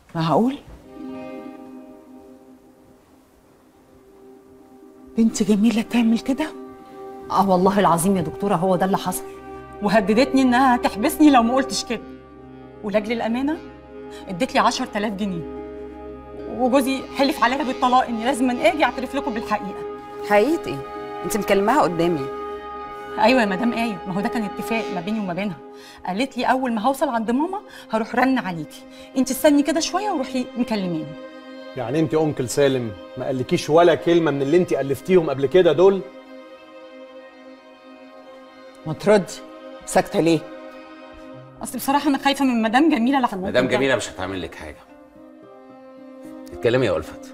معقول؟ بنت جميلة تعمل كده؟ والله العظيم يا دكتورة هو ده اللي حصل. وهددتني انها هتحبسني لو ما قلتش كده، ولاجل الامانه اديت لي 10000 جنيه، وجوزي حلف عليا بالطلاق اني لازم اجي اعترف لكم بالحقيقه. حقيقة ايه؟ انت مكلماها قدامي. ايوه يا مدام ايه، ما هو ده كان اتفاق ما بيني وما بينها. قالت لي اول ما هوصل عند ماما هروح رن عليكي، انت استني كده شويه وروحي مكلميني. يعني انت انكل سالم ما قالكيش ولا كلمه من اللي انت الفتيهم قبل كده دول؟ ما تردي، ساكته ليه؟ اصل بصراحه انا خايفه من مدام جميله لحد مدام جميله مش هتعمل لك حاجه. اتكلمي يا ألفت.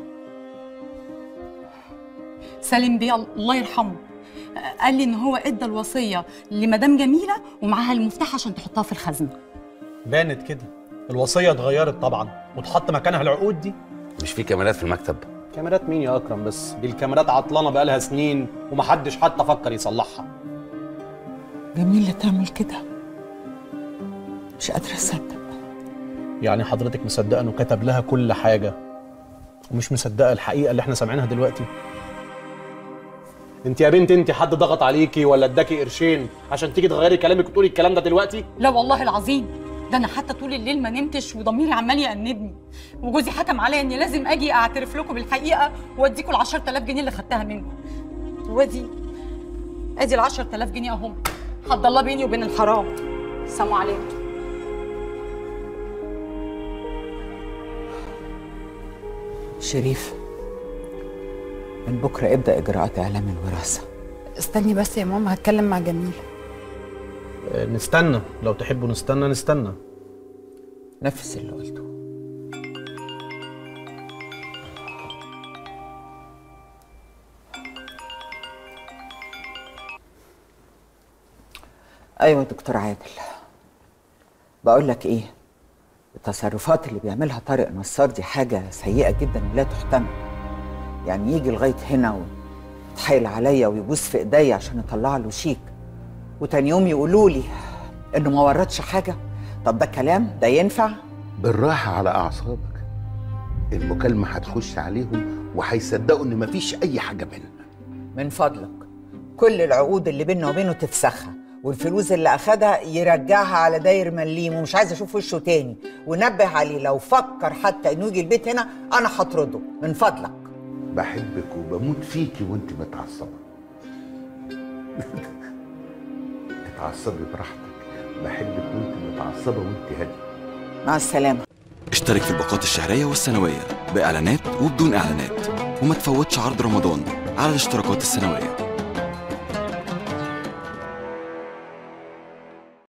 سالم بيه الله يرحمه قال لي ان هو ادى الوصيه لمدام جميله ومعاها المفتاح عشان تحطها في الخزنه. بانت كده. الوصيه اتغيرت طبعا واتحط مكانها العقود دي. مش في كاميرات في المكتب؟ كاميرات مين يا اكرم؟ بس دي الكاميرات عطلانه بقالها سنين ومحدش حتى فكر يصلحها. جميلة تعمل كده؟ مش قادرة أصدق. يعني حضرتك مصدقه انه كتب لها كل حاجه ومش مصدقه الحقيقه اللي احنا سامعينها دلوقتي؟ انت يا بنت انت حد ضغط عليكي ولا اداكي قرشين عشان تيجي تغيري كلامك وتقولي الكلام ده دلوقتي؟ لا والله العظيم، ده انا حتى طول الليل ما نمتش وضميري عمال يأنبني، وجوزي حكم عليا اني لازم اجي اعترف لكم بالحقيقه واديكم ال 10000 جنيه اللي خدتها منكم. ادي ال 10000 جنيه اهم، حد الله بيني وبين الحرام. سلام عليكم. شريف، من بكرة ابدأ إجراءات إعلام الوراثة. استني بس يا ماما، هتكلم مع جميلة. نستنى، لو تحبوا نستنى. نفذ اللي قلته. أيوة دكتور عادل، بقول لك إيه، التصرفات اللي بيعملها طارق نصار دي حاجة سيئة جدا ولا تحتمل. يعني يجي لغاية هنا ويتحايل عليا ويبوس في ايديا عشان اطلع له شيك، وتاني يوم يقولوا لي انه ما وردش حاجة. طب ده كلام؟ ده ينفع؟ بالراحة على أعصابك، المكالمة هتخش عليهم وهيصدقوا إن مفيش أي حاجة بيننا. من فضلك كل العقود اللي بيننا وبينه تفسخها، والفلوس اللي أخدها يرجعها على داير مليم، ومش عايزة أشوف وشه تاني. ونبه عليه لو فكر حتى إنه يجي البيت هنا أنا هطرده، من فضلك. بحبك وبموت فيكي وانت متعصبة. اتعصبي براحتك، بحبك وانت متعصبة وانت هادية. مع السلامة. اشترك في الباقات الشهرية والسنوية بإعلانات وبدون إعلانات، وما تفوتش عرض رمضان على الاشتراكات السنوية.